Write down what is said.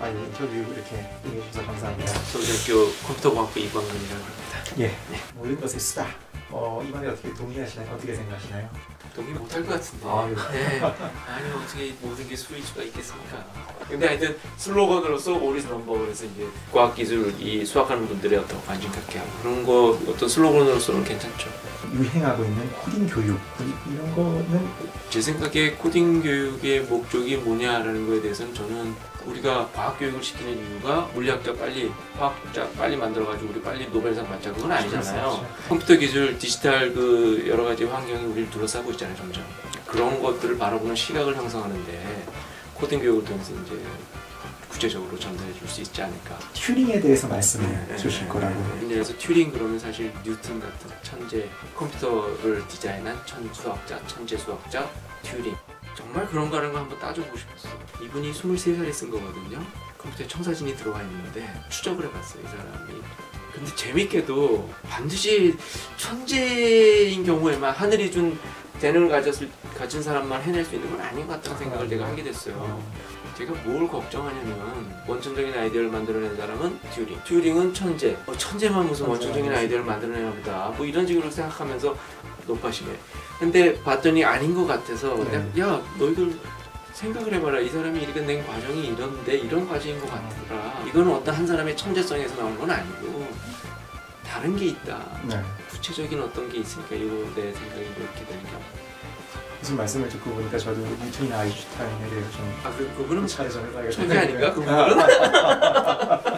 아, 예, 인터뷰 이렇게 해주셔서 감사합니다. 서울대학교 컴퓨터공학부 이광근이라고 합니다. 예, 네. 모든 것의 수다. 이번에 어떻게 동의하시나요? 어떻게 생각하시나요? 동의 못할 것 같은데. 아, 네. 아니 어떻게 모든 게 수일 수가 있겠습니까? 근데 하여튼 슬로건으로서 All is number, 그래서 이제 과학기술 이 수학하는 분들의 어떤 관심 갖게 하고 그런 거 어떤 슬로건으로서는 괜찮죠. 유행하고 있는 코딩 교육 이런 거는 제 생각에 코딩 교육의 목적이 뭐냐라는 거에 대해서는 저는 우리가 과학 교육을 시키는 이유가 물리학자 빨리, 화학자 빨리 만들어가지고 우리 빨리 노벨상 받자 그건 아니잖아요. 컴퓨터 기술, 디지털 그 여러 가지 환경이 우리를 둘러싸고 있잖아요, 점점. 그런 것들을 바라보는 시각을 형성하는데 코딩 교육을 통해서 이제 구체적으로 전달해 줄 수 있지 않을까. 튜링에 대해서 말씀해 주실 거라고. 그래서 튜링 그러면 사실 뉴턴 같은 천재, 컴퓨터를 디자인한 수학자, 천재 수학자 튜링. 정말 그런가라는 걸 한번 따져보고 싶었어요. 이분이 23살에 쓴 거거든요. 컴퓨터에 청사진이 들어와 있는데 추적을 해봤어요, 이 사람이. 근데 재밌게도 반드시 천재인 경우에만 하늘이 준 재능을 가진 사람만 해낼 수 있는 건 아닌 것 같다는 생각을 제가 하게 됐어요. 제가 뭘 걱정하냐면 원천적인 아이디어를 만들어낸 사람은 튜링, 튜링은 천재, 천재만 무슨 원천적인 아이디어를 만들어내나 보다 뭐 이런 식으로 생각하면서 높아심해. 근데 봤더니 아닌 것 같아서 야 너희들 생각을 해봐라. 이 사람이 이겨낸 과정이 이런데 이런 과정인 것 같더라. 이거는 어떤 한 사람의 천재성에서 나온 건 아니고 다른 게 있다. 네. 구체적인 어떤 게 있으니까 이거 내 생각이 이렇게 되는 게 무슨 말씀을 듣고 보니까 저도 뉴턴이나 아인슈타인에 대해서 좀 그분은 잘 전해봐야겠다. 천재 아닌가? 그분은?